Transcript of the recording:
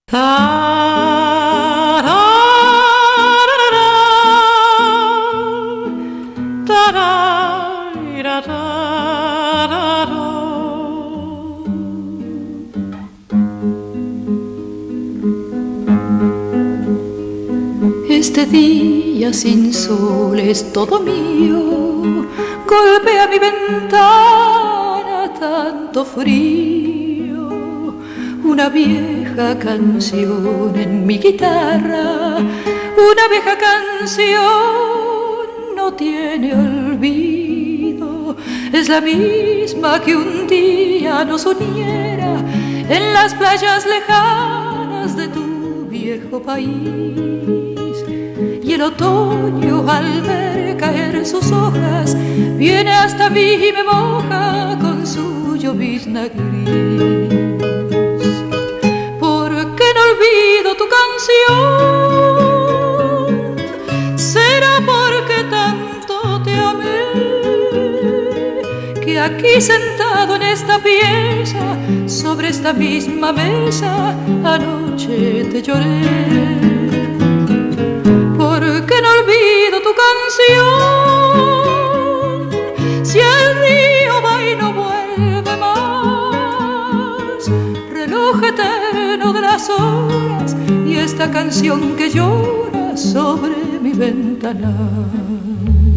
Este día sin sol es todo mío, golpea mi ventana tanto frío. Una vieja canción en mi guitarra, una vieja canción no tiene olvido. Es la misma que un día nos uniera en las playas lejanas de tu viejo país. Y el otoño al ver caer sus hojas viene hasta mí y me moja con su llovizna gris. ¿Por qué no olvido tu canción? ¿Será porque tanto te amé? Que aquí sentado en esta pieza, sobre esta misma mesa, anoche te lloré. ¿Por qué no olvido tu canción? Si el río va y no vuelve más, reloj eterno de las horas y esta canción que llora sobre mi ventana.